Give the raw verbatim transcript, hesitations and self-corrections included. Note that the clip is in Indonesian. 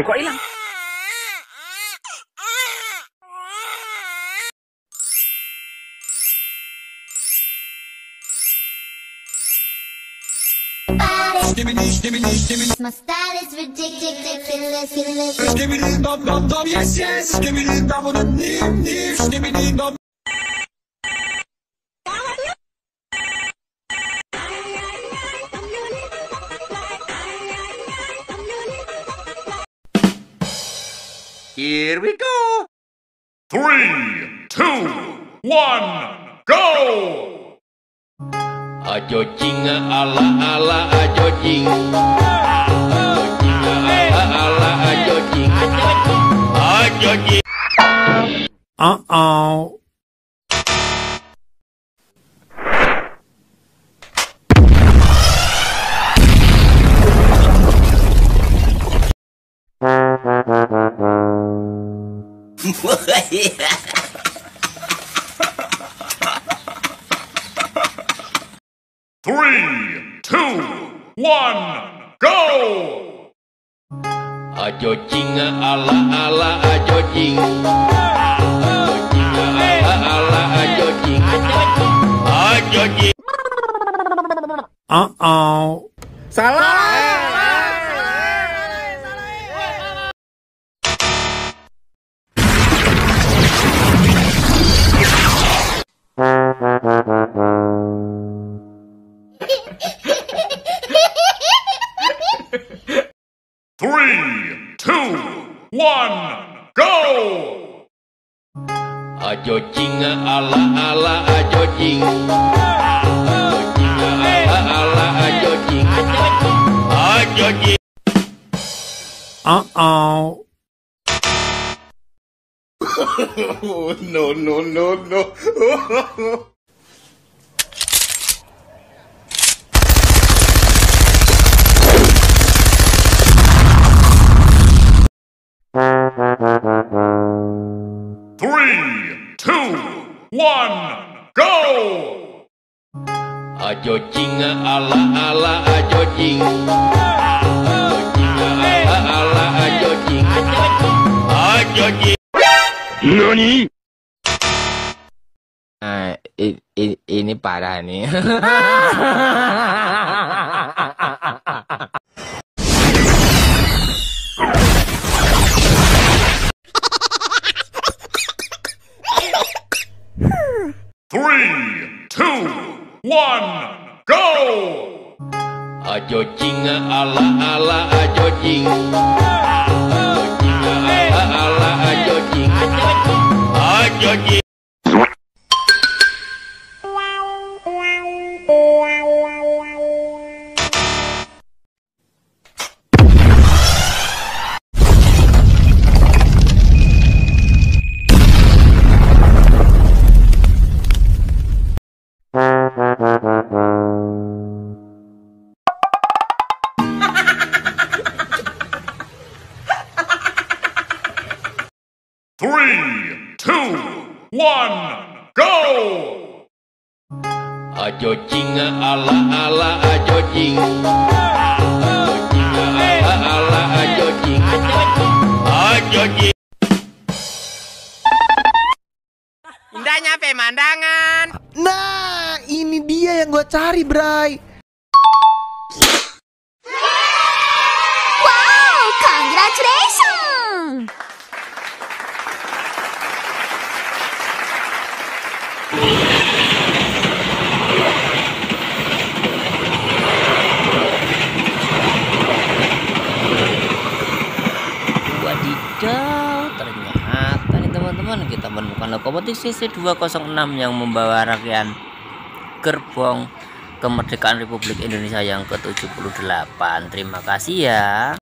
Loh, kok hilang? My style is ridiculous, ridiculous. Yes, yes. Here we go. Three, two, one, go! Ajo jing ala ala ajo jing. Ajo jing ala ala ajo jing. Ajo jing. Uh-oh. Three, two, one, go! Ajo jing ala ala ajo jing. Ajo jing ala ala ajo jing. Ajo jing. Uh-oh. Salah. Three, two, one, go! Ajo jing ala ala ajo jing. Ajo jing ala ala ajo jing. Ajo jing. Uh-oh. No, no, no, no. Three, two, one, go! Ajo jing ala ala ajo jing. Ajo jing ala ala ajo jing. Ajo jing. Nani? Nah, i, i, ini parah nih. Three, two, one, go! Ajo jing ala ala ajo jing. Ajo jing ala ala ajo jing. Ajo jing. Three, two, one, go! Ajo jing ala ala ajo jing. Ajo jing ala ala ajo jing. Ajo jing. Indahnya pemandangan. Nah, ini dia yang gue cari, Bray. Wow, congratulations! Wadidaw, ternyata nih teman-teman, kita menemukan lokomotif C C dua nol enam yang membawa rangkaian gerbong kemerdekaan Republik Indonesia yang ke tujuh puluh delapan. Terima kasih ya.